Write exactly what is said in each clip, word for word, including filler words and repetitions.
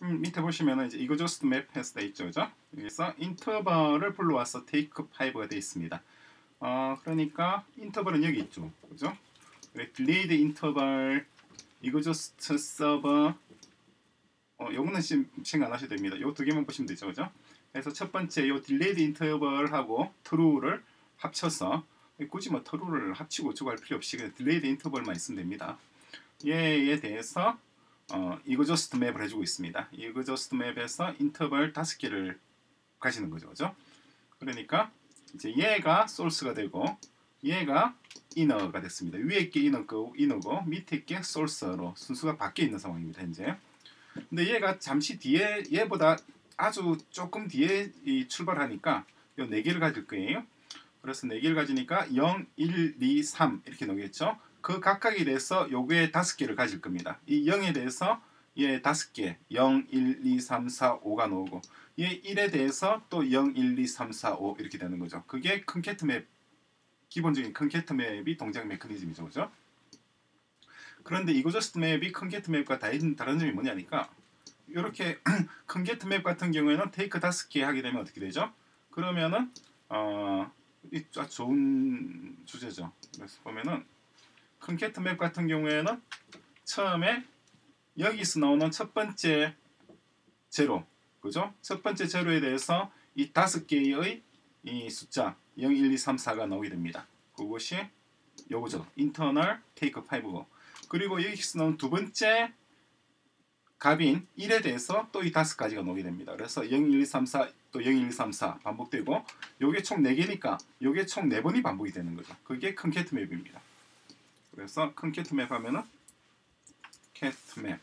음, 밑에 보시면은 이제 이거 just map 해서 돼 있죠, 그죠? 여기서 인터벌을 불러와서 take 오가 돼 있습니다. 어, 그러니까 인터벌은 여기 있죠, 그죠? delayed interval 이거 just server 어, 요거는 생각 안 하셔도 됩니다. 요 두 개만 보시면 되죠, 그죠? 그래서 첫 번째 요 delayed interval하고 true를 합쳐서 굳이 뭐 true를 합치고 주고 할 필요 없이 그냥 delayed interval만 있으면 됩니다. 얘에 대해서 어, 이거 just 맵을 해주고 있습니다. 이거 just 맵에서 인터벌 다섯 개를 가지는 거죠, 그죠? 그러니까 이제 얘가 source가 되고 얘가 inner가 됐습니다. 위에 게 inner고, inner고 밑에 게 source로 순수가 바뀌어 있는 상황입니다, 현재. 근데 얘가 잠시 뒤에 얘보다 아주 조금 뒤에 이 출발하니까 요 네 개를 가질 거예요. 그래서 네 개를 가지니까 영, 일, 이, 삼 이렇게 나오겠죠. 그 각각에 대해서 요게 다섯 개를 가질 겁니다. 이 영에 대해서 얘 다섯 개, 영, 일, 이, 삼, 사, 오가 나오고 얘 일에 대해서 또 영, 일, 이, 삼, 사, 오 이렇게 되는 거죠. 그게 컨캐트 맵, 기본적인 컨캐트 맵이 동작 메커니즘이죠, 그죠? 그런데 이거 저스트 맵이 컨캐트 맵과 다른, 다른 점이 뭐냐니까 이렇게 컨캐트 맵 같은 경우에는 테이크 다섯 개 하게 되면 어떻게 되죠? 그러면은 어, 이 아주 좋은 주제죠. 그래서 보면은 컨캐트 맵 같은 경우에는 처음에 여기서 나오는 첫 번째 제로, 그죠? 첫 번째 제로에 대해서 이 다섯 개의 이 숫자 영, 일, 이, 삼, 사가 나오게 됩니다. 그것이 요거죠. 인터널 테이크 오고 그리고 여기서 나온 두 번째 값인 일에 대해서 또 이 다섯 가지가 나오게 됩니다. 그래서 영, 일, 이, 삼, 사 또 영, 일, 이, 삼, 사 반복되고 요게 총 네 개니까 요게 총 네 번이 반복이 되는 거죠. 그게 컨캐트 맵입니다. 그래서 컨캐트 맵 하면은 cat 맵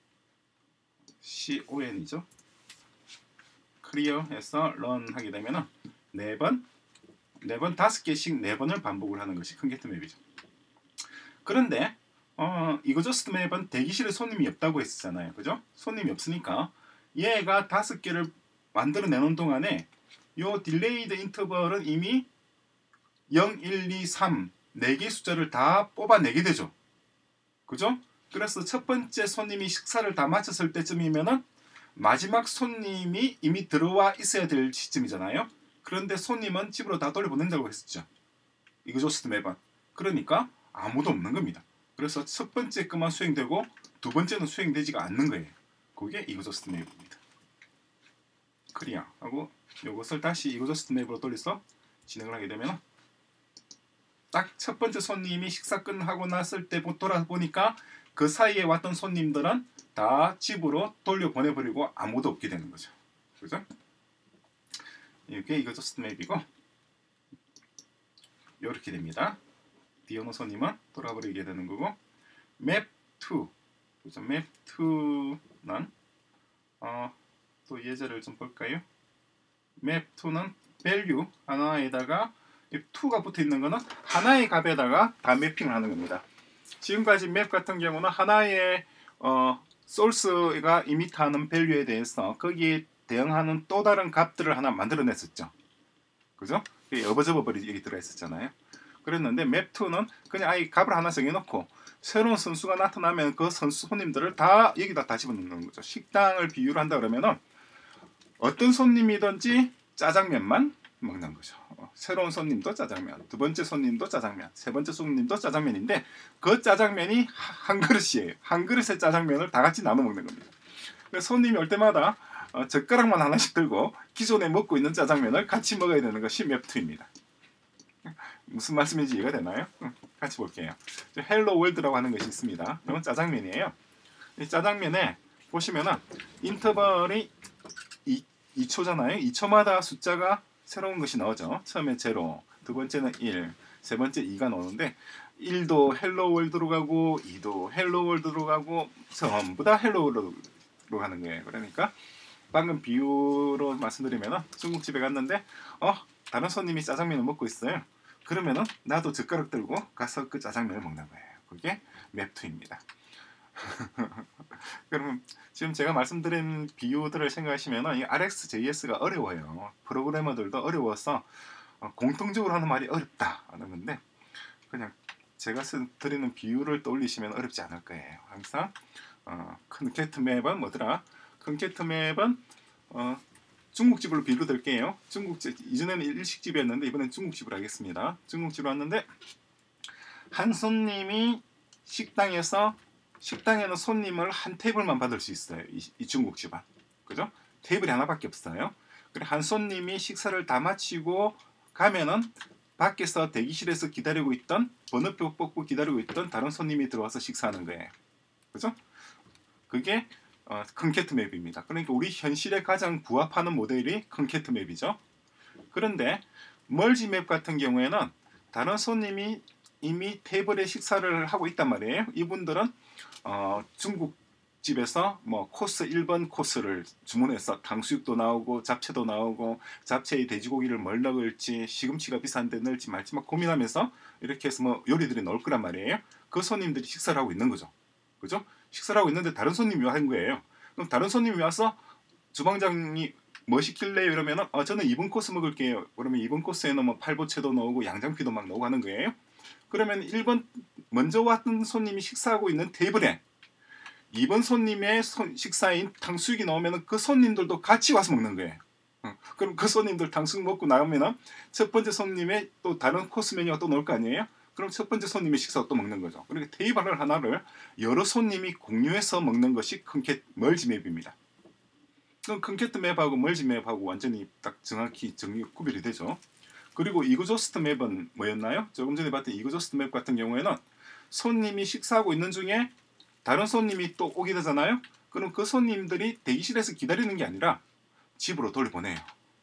con이죠. 클리어해서 run 하게 되면은 네 번, 네 번 다섯 개씩 네 번을 반복을 하는 것이 컨캐트 맵이죠. 그런데 어, 이거 저스트 맵은 대기실에 손님이 없다고 했었잖아요, 그죠? 손님이 없으니까 얘가 다섯 개를 만들어 내놓은 동안에 요 딜레이드 인터벌은 이미 영, 일, 이, 삼 네 개 숫자를 다 뽑아내게 되죠, 그죠? 그래서 첫 번째 손님이 식사를 다 마쳤을 때쯤이면은 마지막 손님이 이미 들어와 있어야 될 시점이잖아요. 그런데 손님은 집으로 다 돌려보낸다고 했었죠, 이거 저스트 맵은. 그러니까 아무도 없는 겁니다. 그래서 첫 번째 것만 수행되고 두 번째는 수행되지가 않는 거예요. 그게 이거저스트 맵입니다. 클리어 하고 이것을 다시 이거저스트 맵으로 돌려서 진행을 하게 되면 딱 첫 번째 손님이 식사 끝나고 났을 때 돌아보니까 그 사이에 왔던 손님들은 다 집으로 돌려보내버리고 아무도 없게 되는 거죠, 그죠? 이게 이거저스트 맵이고 이렇게 됩니다. 디오노 손님은 돌아버리게 되는 거고, 맵 투, 그죠? 맵 투는 어, 또 예제를 좀 볼까요? 맵 투는 value 하나에다가 이가 붙어 있는 거는 하나의 값에다가 다 매핑을 하는 겁니다. 지금까지 맵 같은 경우는 하나의 어, 소스가 이미트하는 value에 대해서 거기에 대응하는 또 다른 값들을 하나 만들어냈었죠, 그죠? 어버저버버리 여기 들어있었잖아요. 그랬는데 맵 투는 그냥 아예 값을 하나 정해놓고 새로운 선수가 나타나면 그 선수 손님들을 다 여기다 다 집어넣는 거죠. 식당을 비유를 한다 그러면은 어떤 손님이든지 짜장면만 먹는 거죠. 새로운 손님도 짜장면, 두 번째 손님도 짜장면, 세 번째 손님도 짜장면인데 그 짜장면이 한 그릇이에요. 한 그릇의 짜장면을 다 같이 나눠 먹는 겁니다. 그래서 손님이 올 때마다 어, 젓가락만 하나씩 들고 기존에 먹고 있는 짜장면을 같이 먹어야 되는 것이 맵 투입니다. 무슨 말씀인지 이해가 되나요? 같이 볼게요. 헬로 월드라고 하는 것이 있습니다. 이건 짜장면이에요. 이 짜장면에 보시면은 인터벌이 이 초잖아요. 이 초마다 숫자가 새로운 것이 나오죠. 처음에 제로, 두 번째는 일, 세 번째 이가 나오는데 일도 헬로 월드로 가고 이도 헬로 월드로 가고 전부 다 헬로 월드로 가는 거예요. 그러니까 방금 비유로 말씀드리면 중국집에 갔는데 어 다른 손님이 짜장면을 먹고 있어요. 그러면은 나도 젓가락 들고 가서 그 짜장면을 먹는 거예요. 그게 맵 투입니다. 그러면 지금 제가 말씀드린 비유들을 생각하시면 이 알엑스제이에스가 어려워요. 프로그래머들도 어려워서 공통적으로 하는 말이 어렵다 하는 건데 그냥 제가 드리는 비유를 떠올리시면 어렵지 않을 거예요. 항상 어, 컨캐트 맵은 뭐더라? 컨케트 맵은 어, 중국집으로 비교될게요. 중국집 이전에는 일식집이었는데 이번엔 중국집으로 하겠습니다. 중국집으로 왔는데 한 손님이 식당에서 식당에는 손님을 한 테이블만 받을 수 있어요. 이, 이 중국집은 그죠? 테이블이 하나밖에 없어요. 그래 한 손님이 식사를 다 마치고 가면은 밖에서 대기실에서 기다리고 있던 번호표 뽑고 기다리고 있던 다른 손님이 들어와서 식사하는 거예요. 그죠? 그게 어, 컨케트 맵입니다. 그러니까 우리 현실에 가장 부합하는 모델이 컨케트 맵이죠. 그런데 멀지 맵 같은 경우에는 다른 손님이 이미 테이블에 식사를 하고 있단 말이에요. 이분들은 어, 중국집에서 뭐 코스 일 번 코스를 주문해서 탕수육도 나오고 잡채도 나오고 잡채에 돼지고기를 뭘 넣을지 시금치가 비싼데 넣을지 말지 막 고민하면서 이렇게 해서 뭐 요리들이 나올 거란 말이에요. 그 손님들이 식사를 하고 있는 거죠. 그죠? 식사를 하고 있는데 다른 손님이 와 한 거예요. 그럼 다른 손님이 와서 주방장이 뭐 시킬래요? 이러면은 어, 저는 이 번 코스 먹을게요. 그러면 이 번 코스에는 뭐 팔보채도 나오고 양장피도 막 나오고 하는 거예요. 그러면 일 번 먼저 왔던 손님이 식사하고 있는 테이블에 이 번 손님의 손, 식사인 탕수육이 나오면 그 손님들도 같이 와서 먹는 거예요. 어, 그럼 그 손님들 탕수육 먹고 나오면 첫 번째 손님의 또 다른 코스 메뉴가 또 나올 거 아니에요? 그럼 첫 번째 손님의 식사가 또 먹는 거죠. 그러니까 테이블 하나를 여러 손님이 공유해서 먹는 것이 컨케트 멀지 맵입니다. 그럼 컨케트 맵하고 멀지 맵하고 완전히 딱 정확히 정리 구별이 되죠. 그리고 이그조스트 맵은 뭐였나요? 조금 전에 봤던 이그조스트 맵 같은 경우에는 손님이 식사하고 있는 중에 다른 손님이 또 오게 되잖아요. 그럼 그 손님들이 대기실에서 기다리는 게 아니라 집으로 돌려보내요.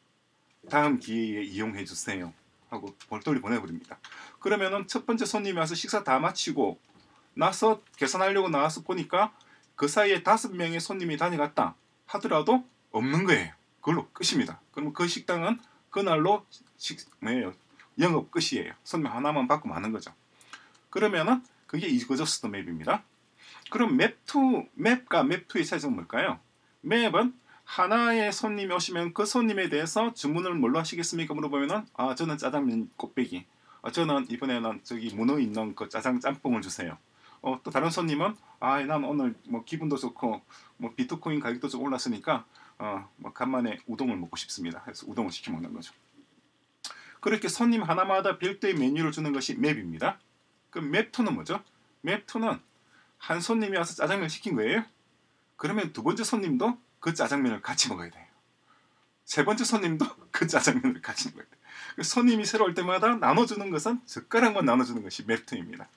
다음 기회에 이용해 주세요 하고 돌려 보내버립니다. 그러면은 첫 번째 손님이 와서 식사 다 마치고 나서 계산하려고 나와서 보니까 그 사이에 다섯 명의 손님이 다녀갔다 하더라도 없는 거예요. 그걸로 끝입니다. 그럼 그 식당은 그날로 식, 뭐예요? 영업 끝이에요. 손님 하나만 받고 마는 거죠. 그러면은 그게 이그조스트 맵입니다. 그럼 맵투, 맵과 맵투의 차이점은 뭘까요? 맵은 하나의 손님이 오시면 그 손님에 대해서 주문을 뭘로 하시겠습니까? 물어보면은 아 저는 짜장면 곱빼기, 아, 저는 이번에는 저기 문어 있는 그 짜장 짬뽕을 주세요. 어, 또 다른 손님은 아 난 오늘 뭐 기분도 좋고 뭐 비트코인 가격도 좀 올랐으니까 어, 뭐 간만에 우동을 먹고 싶습니다. 그래서 우동을 시켜 먹는 거죠. 그렇게 손님 하나마다 별도의 메뉴를 주는 것이 맵입니다. 그럼 맵투는 뭐죠? 맵투는 한 손님이 와서 짜장면을 시킨 거예요. 그러면 두 번째 손님도 그 짜장면을 같이 먹어야 돼요. 세 번째 손님도 그 짜장면을 같이 먹어야 돼요. 손님이 새로 올 때마다 나눠주는 것은 젓가락만 나눠주는 것이 맵투입니다.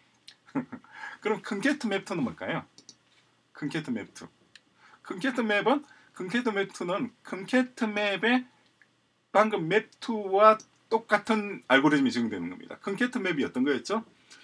그럼 컨케트 맵투는 뭘까요? 컨케트 맵투. 컨케트 맵은 컨케트 맵투는 컨케트 맵의 방금 맵투와 똑같은 알고리즘이 적용되는 겁니다. 컨케트 맵이 어떤 거였죠?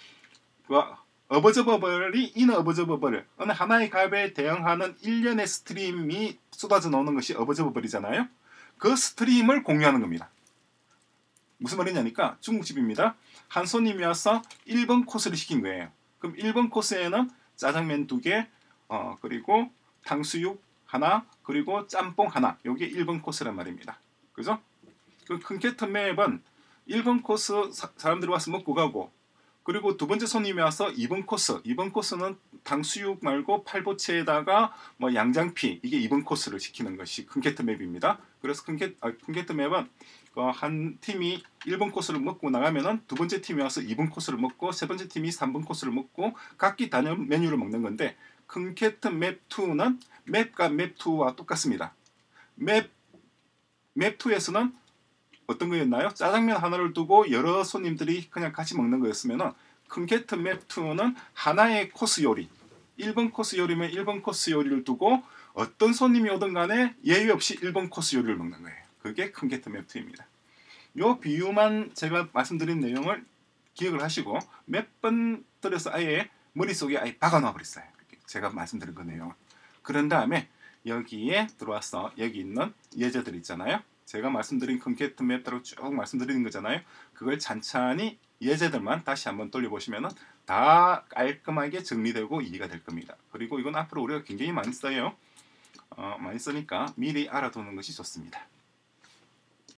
어버저버블이 이너 어버저버블 어느 하나의 값에 대응하는 일련의 스트림이 쏟아져 나오는 것이 어버저버블이잖아요. 그 스트림을 공유하는 겁니다. 무슨 말이냐니까 중국집입니다. 한 손님이 와서 일 번 코스를 시킨 거예요. 그럼 일 번 코스에는 짜장면 두 개, 어, 그리고 탕수육 하나, 그리고 짬뽕 하나. 이게 일 번 코스란 말입니다. 그죠? 그 컨케트 맵은 일 번 코스 사, 사람들이 와서 먹고 가고, 그리고 두 번째 손님이 와서 이 번 코스, 이 번 코스는 탕수육 말고 팔보채에다가 뭐 양장피, 이게 이 번 코스를 시키는 것이 컨케트 맵입니다. 그래서 컨케, 아, 컨케트 맵은 어, 한 팀이 일 번 코스를 먹고 나가면은 두 번째 팀이 와서 이 번 코스를 먹고 세 번째 팀이 삼 번 코스를 먹고 각기 단연 메뉴를 먹는 건데, 컨케트 맵투는 맵과 맵투와 똑같습니다. 맵, 맵투에서는 어떤 거였나요? 짜장면 하나를 두고 여러 손님들이 그냥 같이 먹는 거였으면은 컨케트 맵투는 하나의 코스 요리, 일 번 코스 요리면 일 번 코스 요리를 두고 어떤 손님이 오든 간에 예외 없이 일 번 코스 요리를 먹는 거예요. 그게 컨케트 맵투입니다. 요 비유만 제가 말씀드린 내용을 기억을 하시고 몇 번 들어서 아예 머릿속에 아예 박아놔 버렸어요. 제가 말씀드린 그 내용을. 그런 다음에 여기에 들어와서 여기 있는 예제들 있잖아요. 제가 말씀드린 컨케트 맵대로 쭉 말씀드리는 거잖아요. 그걸 찬찬히 예제들만 다시 한번 돌려보시면 다 깔끔하게 정리되고 이해가 될 겁니다. 그리고 이건 앞으로 우리가 굉장히 많이 써요. 어, 많이 쓰니까 미리 알아두는 것이 좋습니다.